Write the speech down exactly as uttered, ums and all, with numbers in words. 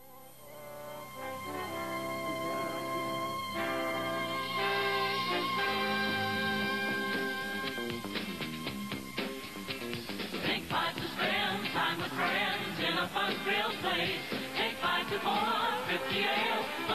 Take five to spend time with friends in a fun-filled place. Take five to four, fifty ale.